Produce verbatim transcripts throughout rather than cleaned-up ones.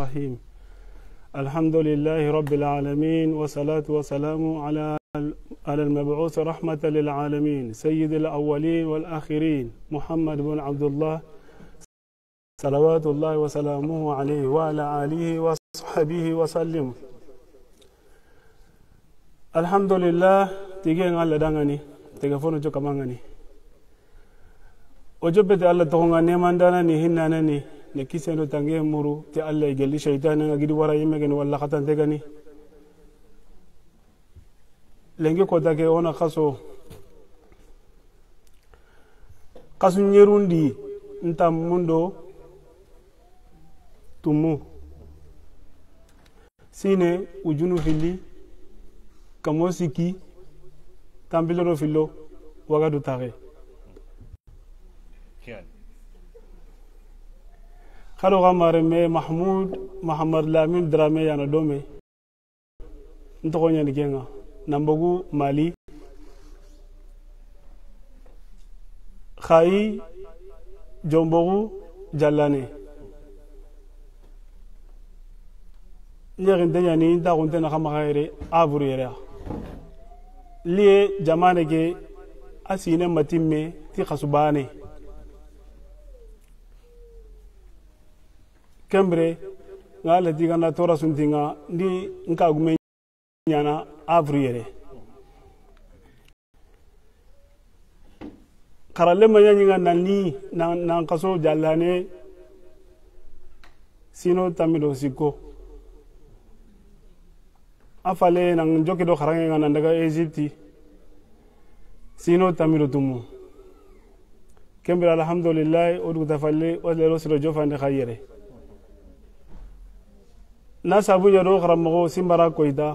الرحيم الحمد لله رب العالمين والصلاة والسلام على على المبعوث رحمة للعالمين سيد الأولين والآخرين محمد بن عبد الله صلوات الله وسلامه عليه وعلى آله وصحبه وسلم. الحمد لله تيجي على دعاني تيجي جو كمانغني وجبت الله تونغاني مانداني هناني nekiseno tange muru te Allah gelli shaytan nga gidi wara yimme gen walla khatan te gani lenge ko take ona khaso kasu nyerundi ntam mundo tumu sine ujunu fili kamosiki tambiloro filo wagadu tare خلو غمار مي محمود محمد لامين درامي يانا دومي نتو غنيا نكينا نمبغو مالي خاي جنبغو جلاني نيغن دنيا ني نتا غنتنا خما غيري ابرو يريا لي جمانكي اسينه متيمي تي خسباني kembre ngale diga na tora suntinga ndi nka gume nyana avriere karale manya nyinga nani na na kaso jalane sino tamido siko afale nang joki do kharange ngana daga Egypti sino tamido tumu kembre alhamdulillah odu tafalle o le rosiro jofande khayere na sabu yaro kharamogo simbara koida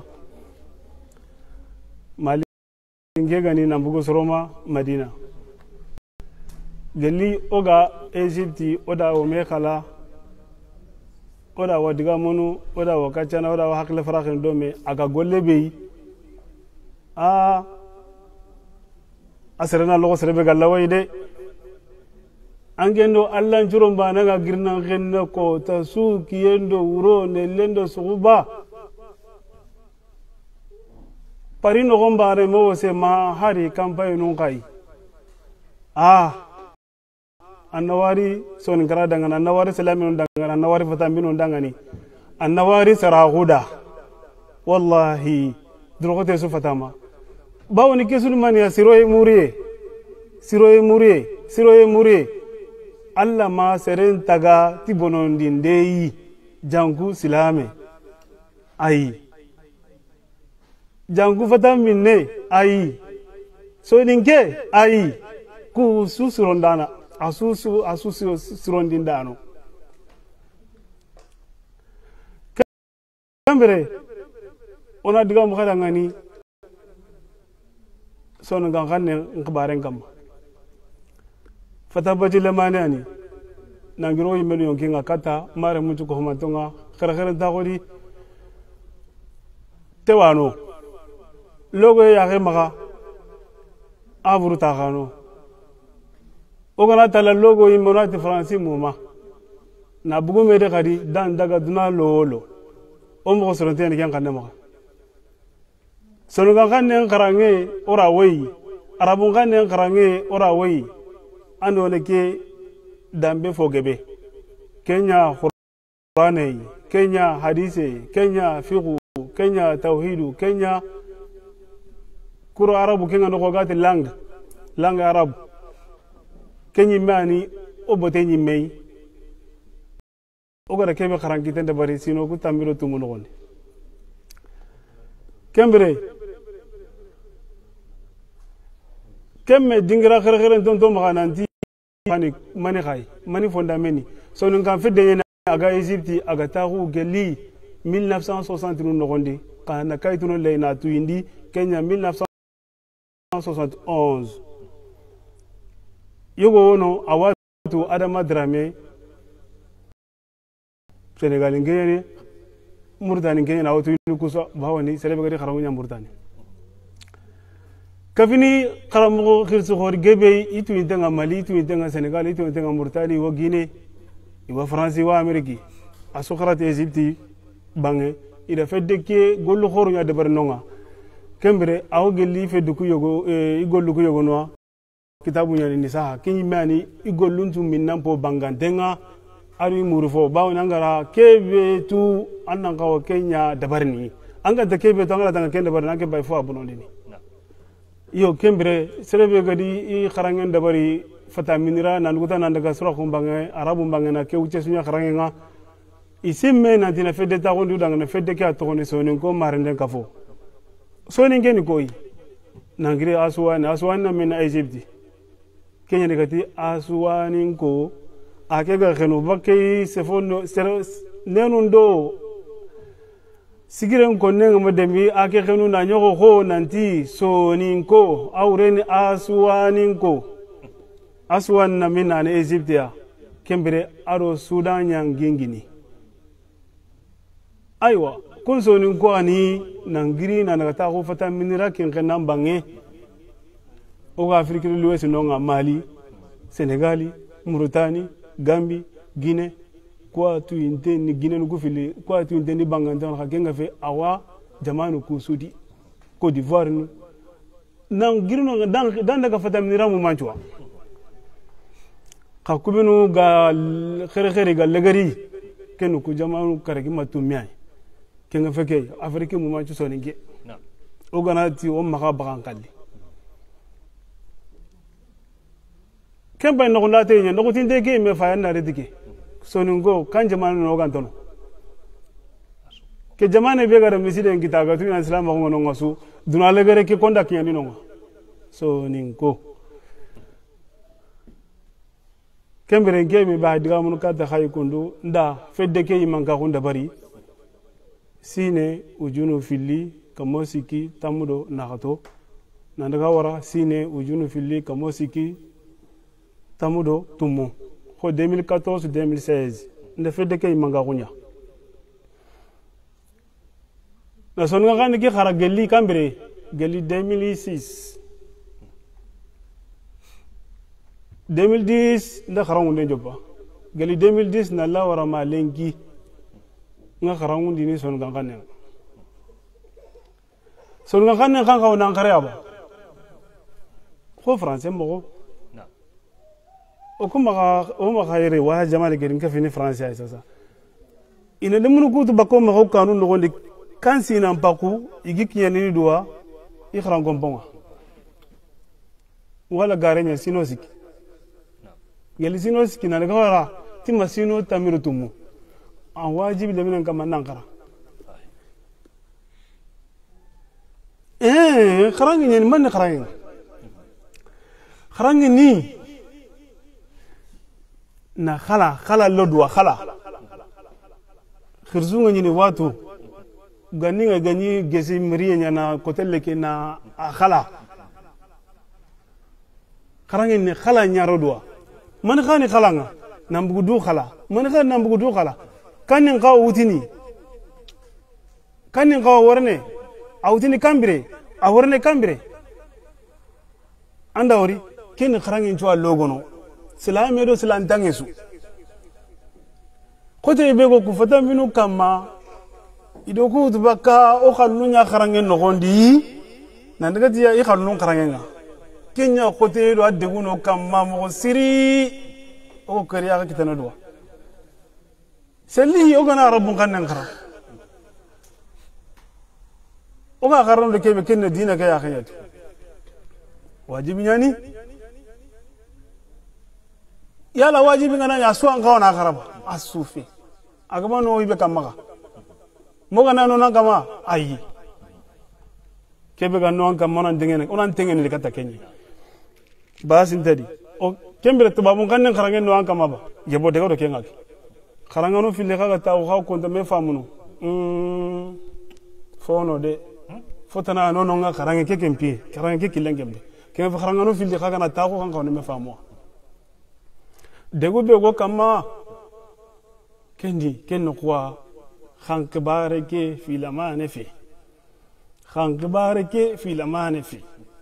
mali ngegani na mbugo soroma madina geli oga Egypti oda o mekala oda wadiga monu oda wakachana oda wa hakle farakin dome aga golle bey a asrena logo serebe gallawayde angendo Allah njuromba naga girna genna ko ta su kiyendo wuro ne lendo suba parino gombare mo se ma hari campagne nun kai ah annawari son gara dangana annawari salamin dangana annawari fatambino dangani annawari sarahuda wallahi drogote su fatama bawoni kesul man ya siroye muriye siroye muriye siroye muriye Allah ma seren taga tibonondin deyi jangu silame ayi jangu fatam minne ayi so ninke ayi ku susurondana asusu asusu surondin dano kambere ona diga mo khada ngani sonu ganganne ngabaren kam fatabaji lemane ani nangiro yimelu yonkinga kata mare mutu ko matonga khara khara tagori tewano logo ya gemaga avuru tagano ogana tala logo yimonati franci muma na bugu mede kadi dan daga duna lolo o mo soronte ni kan kanema sonu ganne ngarange ora wei arabun ganne ngarange ora wei ando ke dambe fogebe Kenya Qur'ani Kenya hadisi Kenya fiqh Kenya tauhidu Kenya Qur'an arabu Kenya no gati lang lang arab Kenya mani obote ni mei ogara kebe kharangi tende bari sino ku tamiro tumu no gonde kembre kemme dingira khere khere ton to magananti mani mani khay mani fondameni so nun kan fedde na aga Egypti aga taru geli mille neuf cent soixante no gonde kana kaytu no leyna tu indi Kenya mille neuf cent soixante et onze yogo wono awatu Adama Dramé Senegal ngene Mauritanie ngene na awatu ni kuso bawani serebe gadi kharamu nya Mauritanie kafini karamu khirsu khor gebe itu intenga Mali itu intenga Senegal itu intenga Mauritanie wa Guinée wa France wa Amerique asukharat Egypte bange ida fedde ke gollu khoru nya debar nonga kembere aw gelli feddu ku yogo i gollu ku yogo no kitabu nya ni saha kinyi mani i gollun tum minnan po bangantenga ari murufo bawo nangara kebe tu annan kawo kenya dabarni anga ta kebe to ngala tanga kende dabar nanke bay fo abunondini iyo kembere serebe gadi i kharangen dabari fata minira nan guta nan daga sura kumbange arabu bange na ke uche sunya kharangenga isimme na dina fedde ta gondu danga na fedde ka to ne sonin ko marende kafo sonin geni koy nangire aswani aswani na mena Egypte kenya de gati aswani ko ake ga khenu bakke sefono nenundo sigiren ko nenga modemi ake khenu na nyogo ko nanti sonin ko awreni aswani ko aswan na mina na Egypte ya kembere aro Sudan yang gingini aywa kun sonin ko ani nangiri na nagata ko fata minira kin kenan bange o ga Afrique de l'Ouest nonga Mali Sénégali Mauritanie Gambie Guinée kwa tu inteni Guinée nuku fili kwa tu inteni bangantan ka kenga fe awa jamanu ku sudi Côte d'Ivoire nu nangiri no dan dan daga fata minira mu manchwa ka kubinu ga khere khere ga legari kenu ku jamanu karagi matumiyai kenga feke Afrique mu manchu soninge na o ganati o maka bagan kalli kemba no ndate nye no tinde ke me fa na redike soningo kan jamanu no gantono ke jamane be gara miside ngitaga tu islam ko no ngasu duna legare ke konda kiyani no soningo kembere ngemi ba diga mun ka ta khay kundu nda fedde ke yimanka kunda bari sine ujunu fili kamosiki tamudo nakato nandaga wara sine ujunu fili kamosiki tamudo tumu ko deux mille quatorze deux mille seize nda fedde ke yimanka kunya na songa kan ki khara gelli kambere gelli deux mille six deux mille dix nda kharangu nde joba gelli deux mille dix na la wara ma lengi nga kharangu ndini son ga kanen son ga kanen kan ka nan khare aba ko français mo na o kuma ga o ma khayre wa jamal gerin ka fini français ay sasa ina de mun ko to bakko ma ko kanu no gonde kan sinan paku igi kiyani duwa i kharango bonga wala garenya sinosik geli sinosik na ga wara timma sino tamiru tumu an wajibi da minan kama nan kara eh kharangi ni man kharangi kharangi ni na khala khala lodwa khala khirzunga ni watu gani nga gani gesi mriye nyana kotelle ke na khala kharangi ni khala nyarodwa man khani khalanga nambugu khala man khani nambugu khala kanin kawo wutini kanin kawo warne a wutini kambire a warne kambire anda wari kin kharangin chwa logono sila medo sila ntangesu kote ibego kufata minu kama idoku tubaka o khallunya kharangin no gondi nandagati ya i khallun kharangenga kenya kote do adeguno kama mo siri o kariya kitana do selli ogana rabbun kannen khara oga kharon de kebe kenne dina ka ya khayat wajibi nyani yala wajibi ngana ya suan kawana kharaba asufi agama no ibe kamaka moga nano na kama ayi kebe ga no an kamana dingene onan tengene le kata kenyi basin tadi o kembere to babun kannen kharangen no an kama ba yebo de go kengaki kharangano fille kaga taw xaw konta me famuno mm fono de fotana no no nga kharange ke kempi kharange ke kilengembe ke fa kharangano fille kaga na taw ko kan me famu de go be go kama kendi ken kwa khank bareke fi lamane fi khank bareke fi lamane fi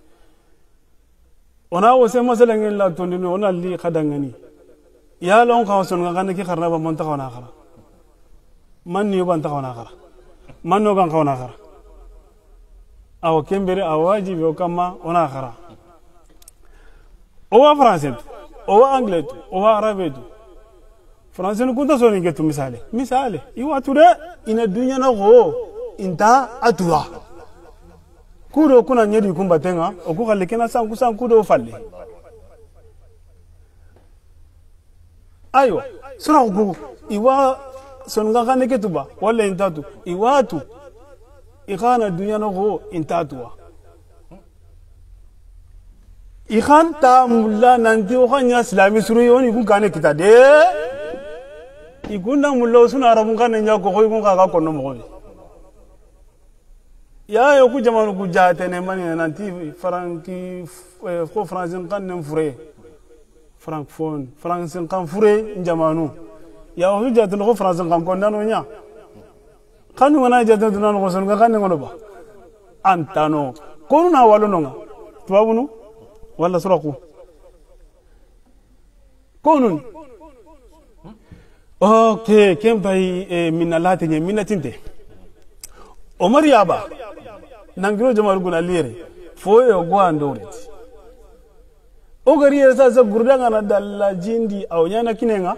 ona wo se masala ngel la tondino ona li khadangani ya lon ka son nga ki kharna ba monta khona khara man ni ban ta kana khara man no gan kana khara aw kembere awajibi o kama ona khara o wa français o wa anglais o wa arabe français no kunta soni getu misale misale iwa ture ina dunya na go inta atua kudo kuna nyedi kumbatenga okukhale kena sanku sanku do falle ayo sura go iwa songa khane ketuba wala intatu iwatu ikhana dunya na go intatua ikhan ta mulla nanti o khanya islami suru yoni kun kane kitade igunda mulla suna arabun kan nya ko koy kun ka ko no mo ya yo ku jamanu ku jate ne mani nanti franki ko français kan nem fure francophone français kan fure jamanu ya o jate no français kan ko nano nya kanu wana jate no no son kan ngono ba antano ko na walo no tuabunu wala suraku konun okay kempai e minalate nye minatinte omar yaba nangiro jamal guna lire foye ogwa ndoreti ogari yesa za gurdanga na dalla jindi aw nyana kinenga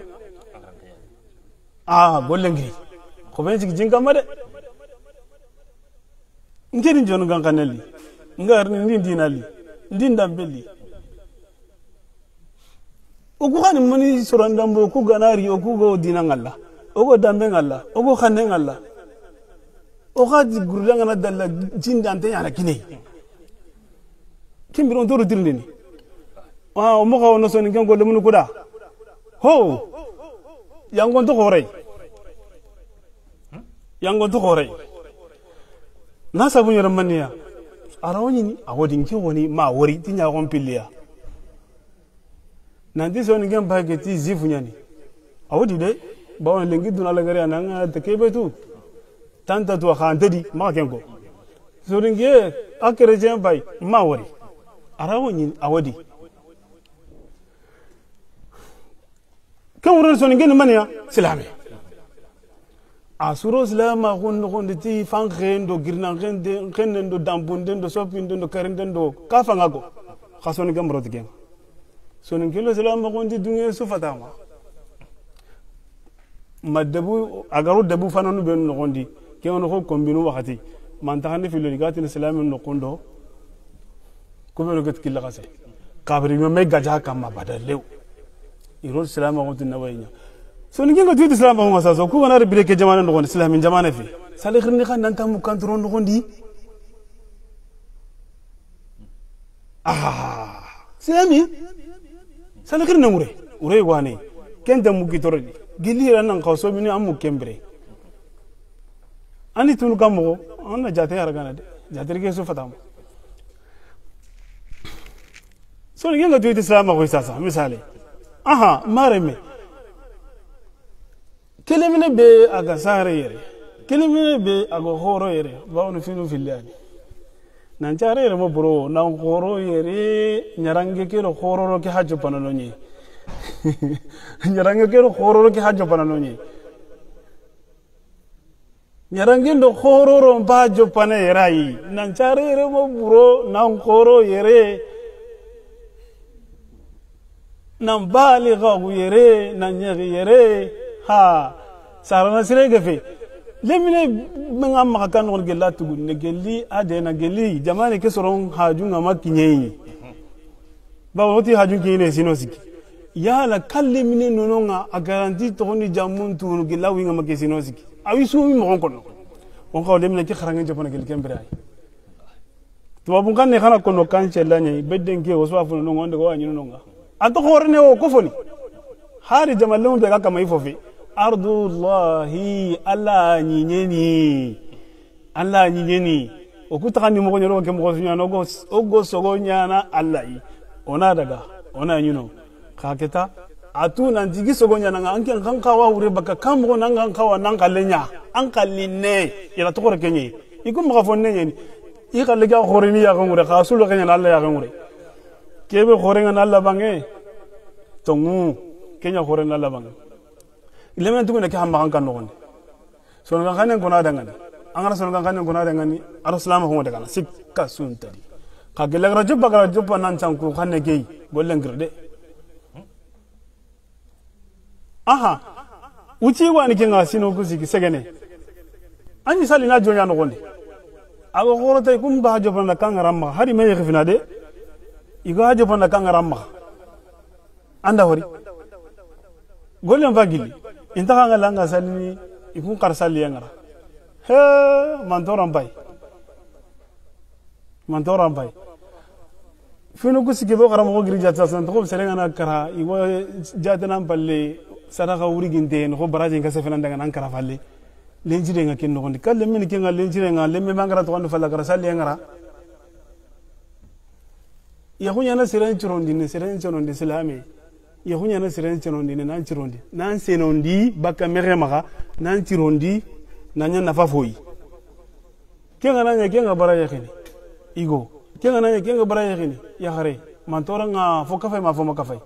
ah gollengi ko benci jinga made ngeni jonu gankaneli ngar ni ndinali ndindambeli oku khani mani surandambo ku ganari oku go dinangalla ogo dambe ngalla ogo khanne ngalla o khadi gurdanga na dalla jindante yana kine kimbiron toro dirndini wa o mo ko no soni ngon golle mun kuda ho yangon to khore yangon to khore na sabu nyara maniya arawoni ni awodin ki woni ma wori tinya gon pilliya nanti soni ngam bageti zifu nyani awodi de bawon lengi duna la gari ananga te kebetu tanta to khantedi ma kengo soringe akere jem bay ma wori arawoni awodi kan wurin soni ngeni maniya silame asuro silama gon gon ti fan khendo girnan khende khendo dambunde ndo sopinde ndo karinde ndo kafanga go khasoni gamro tigen soni kilo silama gon ti dunge sufatama madabu agaru dabu fananu ben no gondi ke on ko kombinu wakati man taxane fi loli gatin silama no kondo ko be no get killa khase kabri me me gaja kama badalew iro silama gon tin nawaynya soni ngenga tuti islam ba ngasa so ku wana rebile ke jamana ndo islam min jamana fi sale khirni khan nanta mu kontrol ndo ndi ah sami sale khirni ngure ure wane kenta mu gitorodi gili ran nan khawso mini amu kembre ani tunu kamo onna jate aragana de jate ke so fatam soni ngenga tuti islam ko sasa misale aha mareme kelemine be aga sare yere kelemine be aga horo yere bawno finu fillani nan jare yere mo bro nan horo yere nyarange kero horo ke hajjo panano ni nyarange kero horo ke hajjo panano ni nyarange ndo horo ba hajjo pana yerai nan jare yere mo bro nan horo yere nan baligha yere nan yere yere ha sarana sirege fe lemine menga makakan on gella tugu ne gelli ade na gelli jamane ke soron haju ngama kinyeyi ba woti haju kine sinosiki yala kallimine nononga a garanti to ni jamun tunu gella wi ngama ke sinosiki awi sumi mo kono on ko lemine ke kharanga japana gel kembere ay to babun kan ne khana kono kan chella nyai bedden ke waswa fu no ngonde ko anyi nonga ato horne o ko foni hari jamalum be kama ifofi ardullahi alla nyinyeni alla nyinyeni okuta ni mo nyoro ke mo sunya no go ogo sogo nyana alla yi ona daga ona nyuno khaketa atu nan digi sogo nyana anke kan kawa ure baka kam go nan kan kawa nan kalenya an kallinne ila to ko kenye ikum mo fonne nyeni i khalle ga khorini ya ngure khasul kenya alla ya ngure kebe khorenga alla bange tongu kenya khorenga alla bange lemen tugu ne ke hamma kan no gonde son kan kanen kuna dangani angara son kan kanen kuna dangani aro salama ko daga sikka sun tadi ka gele gara jubba gara jubba nan can ku kanne gei gollen girde aha uci wani kinga sino kusiki segene anyi sali na jonya no gonde ago khorata kum ba jopa na kangaramma hari me yefina de iga jopa na kangaramma anda hori gollen vagili inta kanga langa salini ikun karsali yangara he mantoran bay mantoran bay fino kusiki bo karamo giri jata san to serenga na kara iwo jatana balle sadaka wuri ginte no baraje ngase fena daga nan kara falle lenjire nga ken no gondi kalle min kenga lenjire nga lemme mangara to gondo falla kara salli ngara ya hunya na siren chirondi ne siren chirondi islami ya hunya na siren chirondi ne nan chirondi nan senondi baka mere maga nan chirondi nanya nafa foyi kenga nanya kenga baraje khini igo kenga nanya kenga baraje khini ya khare mantora nga fo kafay ma fo makafay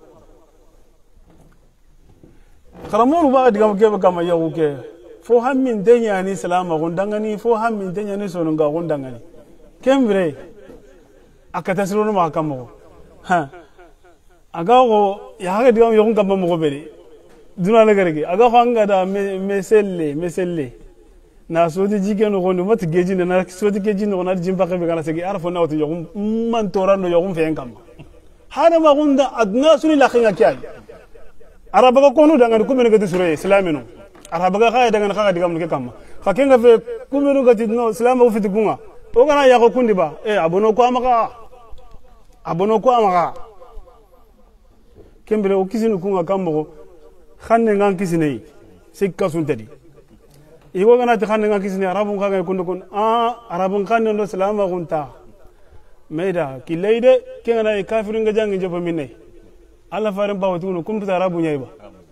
karamolu ba diga ke kama yawu ke fo hammin denya ni salama gundangani fo hammin denya ni sonunga gundangani kembre akata sironu ma kamo ha aga go ya ga diga yo kamba mo bere duna la garege aga hanga da meselle meselle na sodi jigeno gondo mat geji na sodi geji no na jimba ke be kana segi arfo na wati yo man torano yo fen kam hada ma gunda adna suni la khinga kyai arabaga kono dangan kumenu gati sure islamino arabaga khaya dangan khaga digam ke kamma khakenga fe kumenu gati no islama ufiti kunga ogana ya ko kundi ba e abono ko amaka abono ko amaka kembele o kisinu kunga kammo khanne ngan kisine sikka suntadi igo gana ti khanne ngan kisine arabun khaga kundu kun a arabun khanne no islama gunta meida kileide kenga na kafirin ga jangi jopa minne Allah farin ba watu no kumputa arabu nyai ba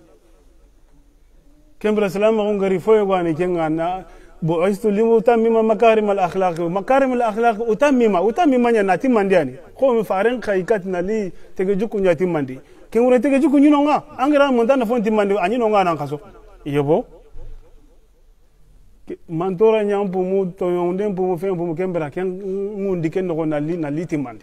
kembra salama ko ngari foyo gwani kenga na bo aistu limu tamima makarim al akhlaq makarim al akhlaq utamima utamima nya nati mandiani ko mi farin khaikat na li tege juku nyati mandi kengure tege juku nyino nga angira monta na fonti mandi anyino nga nan kaso yebo mantora nyampu mu to yonde mpu mu fe mpu mu kembra ken ngundi ken no na li na liti mandi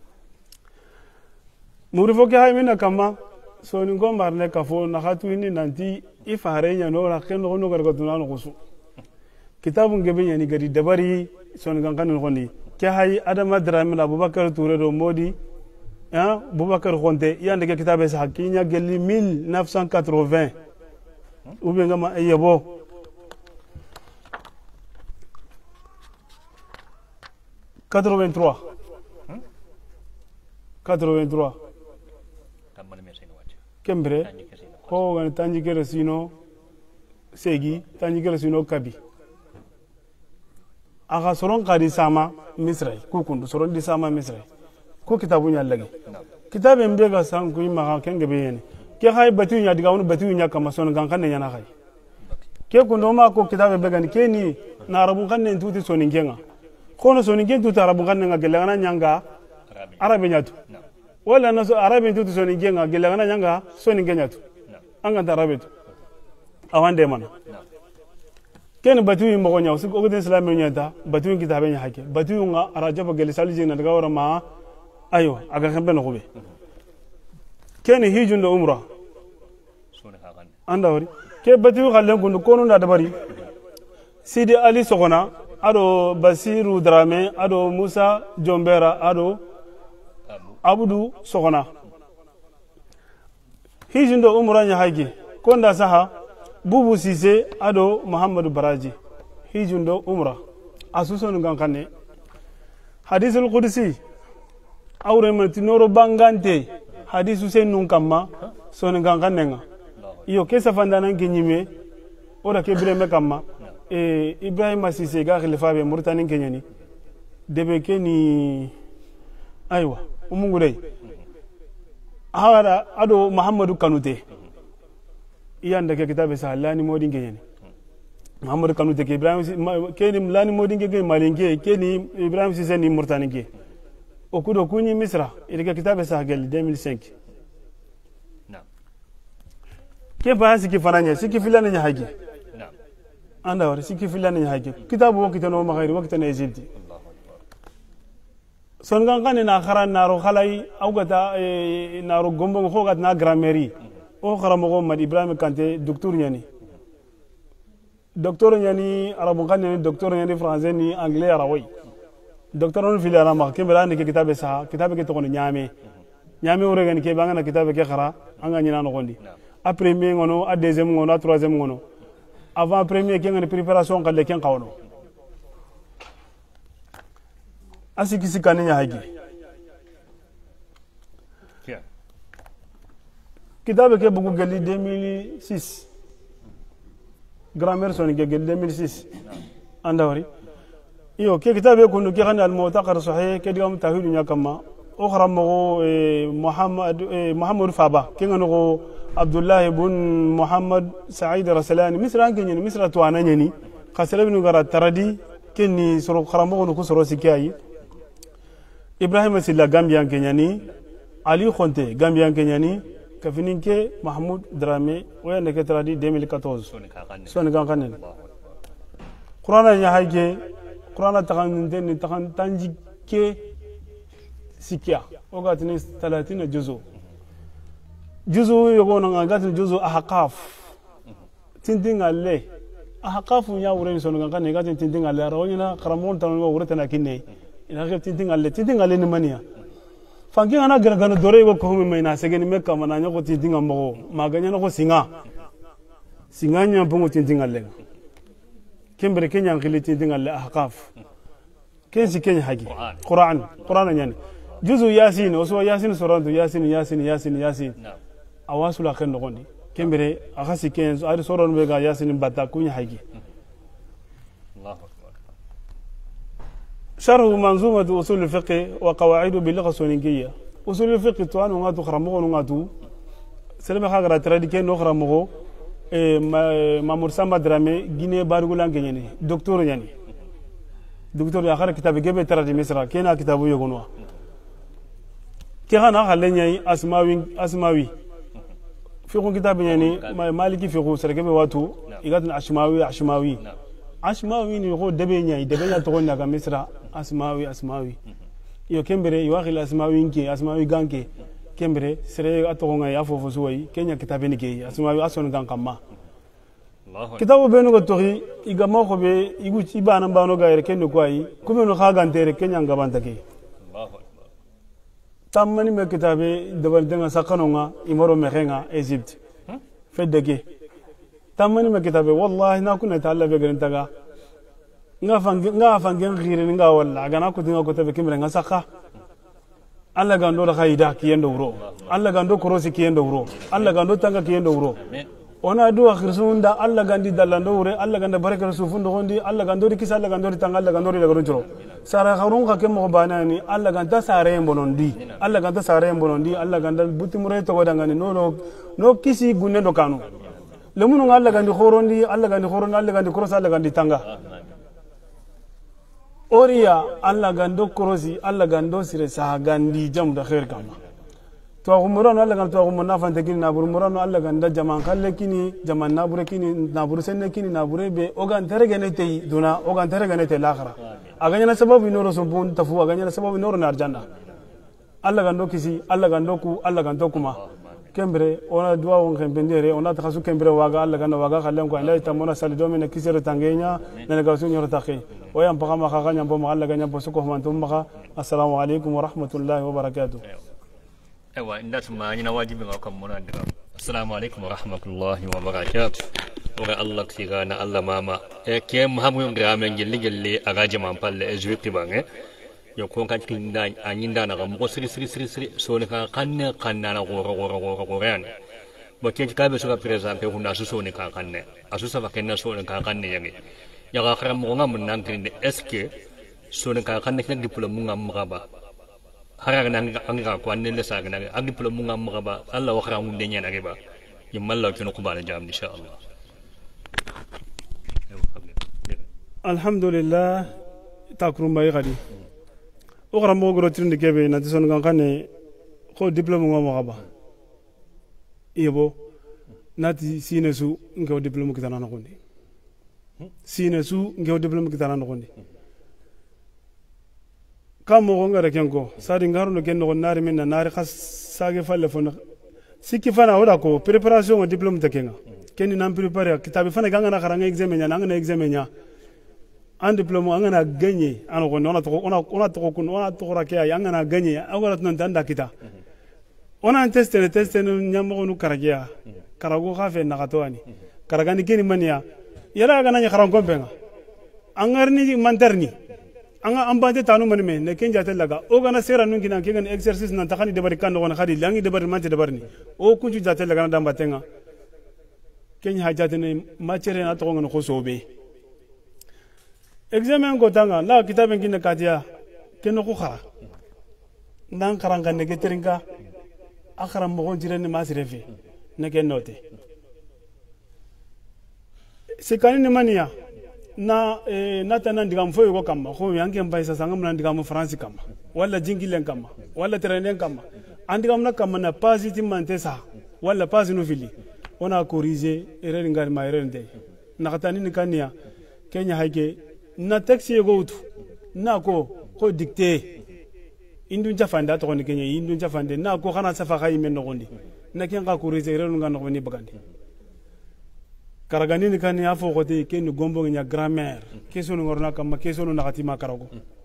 murifo ke hay mina kama so ni ngomar ne kafo na khatu ni nanti ifare nya no ra ken no no gar gatuna no kusu kitabu ngebe nya ni gadi dabari so ni gankan no ni ke hay adama dramil abubakar touré do modi hein abubakar khonte yande ke kitabe sa hakinya gelli mille neuf cent quatre-vingts ou bien ngama ayebo quatre-vingt-trois quatre-vingt-trois kembre ko gan tanji kere sino segi tanji kere sino kabi aga soron qadi sama misrai ku kundu soron di sama misrai ko kitabu nya lagi kitabe mbe ga san ku ma kenge be yene ke hay batu nya diga wonu batu nya kama son gan kan nya na hay ke kundo ma ko kitabe be gan ke ni na arabu kan ne tuti soni ngenga ko no soni ngenga tuti arabu kan nga gele na nyanga arabe nya tu wala naso arabe tutu soni genga gelagana nyanga soni genyatu anga tarabe tu awande mana ken batu yimbo gonya usu ko den islam nyata batu kitabe nya hake batu nga arajaba gele saliji na daga wara ma ayo aga khambe no gobe ken hijun do umra anda wori ke batu khalen kundu kono na dabari sidi ali sogona ado basiru drame ado musa jombera ado abudu sogona hijindo umranya haji konda saha bubu sise ado muhammadu baraji hijindo umra asuson gankane hadithul qudsi awre matinoro bangante hadithu senun kamma son gankane nga iyo kesa fandana ngenyime ora kebire me kamma e ibrahima sise ga khalifa be murtani kenyani debe keni aywa umungure hawara ado muhammadu kanute iyanda ke kitabe sallani modin genyani muhammadu kanute ke ibrahim keni lani modin ge malinge keni ibrahim sise ni murtani ge okudo kunyi misra ile ke kitabe sa gel deux mille cinq na ke ba siki faranya siki filana nya haji na anda wari sikki filani haike kitabu wakita no maghairi wakita na egypti son gan kan na kharan naro khalai awgata naro gombo ko gat na grammaire o kharamo mad ibrahim kante docteur nyani docteur nyani arabu kan ni docteur nyani français ni anglais arawi docteur on fili ara mak kembela ni kitabe sa kitabe ke to ko nyame nyame o regen ke banga na kitabe ke khara anga nyina no gondi a premier ngono a deuxième ngono a troisième ngono avant premier ke ngani préparation kalle ken qawno asiki sikani nya hagi kitabe ke bugu gali deux mille six grammaire soni ke gali deux mille six andawari iyo ke kitabe kunu ke khani al mu'taqar sahih ke digam tahwil nya kama اخرى مغو محمد محمد فابا كي نغو عبد الله بن محمد سعيد رسلاني مصر انكي ني مصر توانا ني خسل بن غرا تردي كني سرو خرمغو نكو سرو سكاي ابراهيم سيلا غامبيان كنياني علي خونتي غامبيان كنياني كفينينكي محمود درامي وين نك تردي deux mille quatorze سون كان كان قران يا هايجي قران تخان دين تخان تانجي كي sikia ogatini ثلاثين جزء جزء يقولون غاتن جزء احقاف تندين الله احقاف يا ورين سون كان غاتن تندين الله روينا قرمون تن ورتنا كني ina غير تندين الله تندين الله نمانيا fangi ana gargano dore go ko mi na segeni mekka mananya ko tindin ambo maganya ko singa singa nya bungu tindin Allah kembere kenya ngili tindin Allah ahqaf kensi kenya haji qur'an qur'an yani juzu yasin oso yasin sorantu yasin yasin yasin yasin awasula ken nogondi kembere akasi ken ari soron be ga yasin batta kunya haji Allahu akbar sharh manzumat usul al-fiqh wa qawaid bil-lugha sunniyyah usul al-fiqh tuanu ngatu khramu ngatu selebe khagra tradike no khramu e Mamour Samba Dramé Guinée bargulan kenyeni docteur yani docteur ya khara kitabe gebe tarati misra kena kitabu yogonwa كيغانا خليني اسماوي اسماوي فيكم كتاب يعني مالكي فيكم سركبي واتو يغاتن اشماوي اشماوي اشماوي ني خو دبينيا دبينيا تكون نغا مصر اسماوي اسماوي يو كمبري يواخي الاسماوي انكي اسماوي غانكي كمبري سري اتوغا يا فوفو سوي كينيا كتاب نيكي اسماوي اسون غان كما كتاب بينو غتوري يغما خو بي يغو تي بانا بانو غاير كين كواي كومنو خاغانتير كينيا غابانتاكي tamani me kitabe dabal denga sakanonga imoro mehenga Egypt fedege tamani me kitabe wallahi na kunna taalla be grantaga nga fangi nga fangi ngire nga walla gana ko dinga ko tabe kimre nga sakka alla gando da khaida kiyendo wuro alla gando korosi kiyendo wuro alla gando tanga kiyendo wuro ona do akhirunda alla gandi dallando wure alla ganda baraka sufundo gondi alla gando kisa alla gando tanga alla gando daga ronjoro sara kharun ka kemo banani alla ganda sare mbonondi alla ganda sare mbonondi alla ganda butimure to godangani no no no kisi gunne do kanu lemunu alla gandi khorondi alla gandi khorondi alla gandi korosa alla gandi tanga oriya alla gando korosi alla gando sire sa gandi jam da khair kama to umurano alla gando to umurna fante kini na burumurano alla ganda jaman kalle kini jaman na bure kini na bure senne kini na bure be ogan tergene tei duna ogan tergene te lakhara aganya na sababu inoro sumbun tafu aganya na sababu inoro na arjanda alla gando kisi alla gando ku alla gando kuma kembre ona duwa won kembendere ona takhasu kembre waga alla gando waga khallen ko ila tamona salido mena kisere tangenya na ga sunyo takhi oyam pagama khaganya mbo alla ganya mbo suko mantum maka assalamu alaikum wa rahmatullahi wa barakatuh ewa ndatu ma nyina wajibi ngakam mona ndika assalamu alaikum wa rahmatullahi wa barakatuh ora allah tigana allah mama e ke muhamu ngrame ngel ngel agaje man palle e jwiti bange yo ko kan tinda anyinda na gam ko siri siri siri siri so ne kan kanne kanna na goro goro goro goro yan bo ke ka be so ka presente hunda so so ne kan kanne asu sa ba kenna so ne kan kanne yangi ya ga kharam mo ngam nan tinde eske so ne kan kanne ken diplôme mo ngam ba haraga nan anga ko anne le saga nan agi diplôme mo ngam ba allah wa kharam de nyen agi ba yimalla kinu ko bala jam insha allah alhamdulillah takrum bay gadi okra mo gro trinde kebe na tison gan kane ko diplôme ngo mo ba yebo nati sinesu ngo diplôme kitana na kondi sine su ngew diplôme kitana no gondi kam mo ngara kenko sadi ngaru no kenno nari minna nari khas sage falle fona sikki fana wala ko préparation au diplôme takenga kenni nan préparer kitabi fana ganga na karanga examen nya ngana examen nya un diplôme ngana gagner ano ko ona to ona ona to ko ona to rakia ngana gagner awala tan tanda kita ona tester tester nyamo no karagia karago khafe na katwani karagani keni mania yara gana nya karango benga angarni mantarni anga ambante tanu mani me ne kenja telaga o gana sera nun kina kengan exercice nan takani de bari kan no khadi langi de bari mante de bari ni o kunju jate laga na damba tenga kenya hajate ne machere na to ngono ko sobe examen go tanga la kitaben kinna katia keno ko khara nan karanga ne geteringa akhara mo gon jirene masrefe ne ken note sekani ne mania na eh, nata nan digam foyo ko kamma ko yanke mbay sa sangam nan digam france kamma wala jingilen kamma wala terenen kamma andigam na kamma na positive mantesa wala pas no fili ona corriger erreur ngar ma erreur de na katani ni kania kenya haike na taxi go utu na ko ko dicté indu jafanda to ni kenya indu jafande na ko khana safa khay men no gondi na ken ka corriger erreur ngar no ni bagandi karagani ni kan ya fo khote ken gombo nya grammaire question ngorna kam question na khatima karago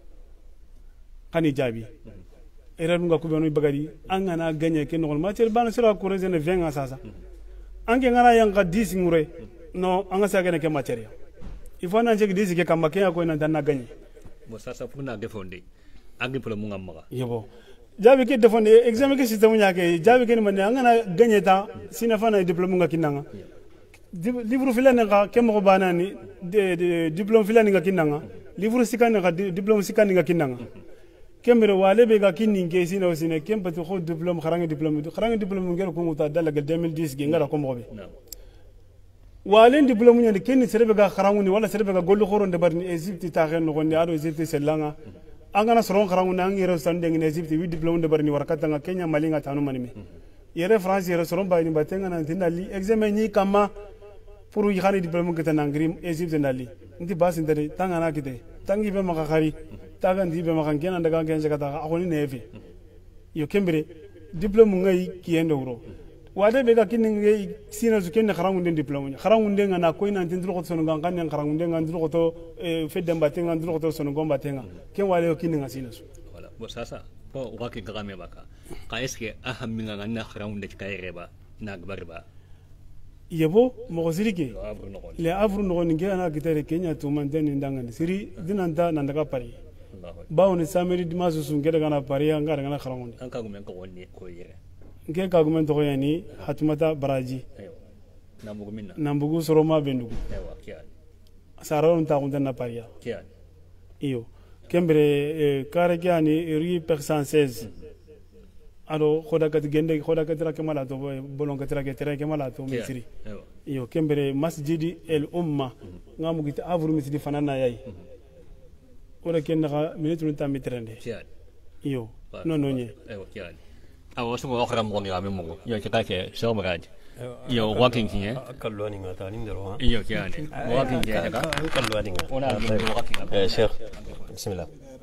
kani jabi erreur nga ko benu bagadi angana gagner ken ngol matière ban sera ko rezene vingt sasa ange ngana yang dix ngure no anga sa gane ke matière il faut na jegi dix ke kam ke ko na tan na gagner mo sasa pour na defonde agi pour mo ngamma yebo jabi ke defonde examen ke système nya ke jabi ke man angana gagner ta sina fana diplôme nga kinanga livre filane nga kemo banani de diplôme filane nga kinanga livre sikane nga diplôme sikane nga kinanga kemere wale be ga kinni nge sina osine kempa to ko diplôme kharanga diplôme kharanga diplôme ngel ko muta dalaga deux mille dix ge ngara ko mo be wale diplôme nyande kenni serebe ga kharangu ni wala serebe ga gollu khoron de barni Egypte ta xen no ni ado Egypte selanga angana soron kharangu na ngiro sande ngi Egypte wi diplôme de barni warakata nga Kenya malinga tanu manime yere France yere soron bayni batenga na tindali examen ni kama pour y khani diplôme ke tanangrim Egypte ndali ndi bas ndari tangana kite tangi be maka khari taga ndi be maka ngena ndaga ngenje kata akoni nevi yo kembere diplôme ngai kiendo wuro wade be ga kinni ngai sina zu kenne kharangu nden diplôme kharangu nden na koy nan tindro ko sono ngan kan kharangu nden ngan ndro ko to fedde mbatenga ndro ko to sono gomba tenga ken wale yo kinni ngasina su wala bo sasa ko waki gagame baka ka eske aham minga ngan na kharangu nden kayreba na gbarba yebo mo sirike le avru no ngi ana gitere Kenya to manten ndangani siri dinanta nandaga pari bawo ni samedi dimasu sun geda gana pari anga ngana kharangonde an ka gumen ko wonni ko yere nge ka gumen to yani hatumata baraji nambugu minna nambugu soroma bendugu ewa kian saro nta kunta na pari kian iyo kembere kare kiani ri percent seize ado khoda kat gende khoda kat rake mala to bolon kat rake tere mala to misri iyo kembere masjidi el umma ngamu gita avru misri fanana yayi ora kenna minute nta mitrende iyo no no nye ewa kian awo so ko khram ngoni ame mo yo kita ke so maraj iyo walking here kalwani ngata ni ndero ha iyo kian walking here ka kalwani ngata ona walking eh sheikh bismillah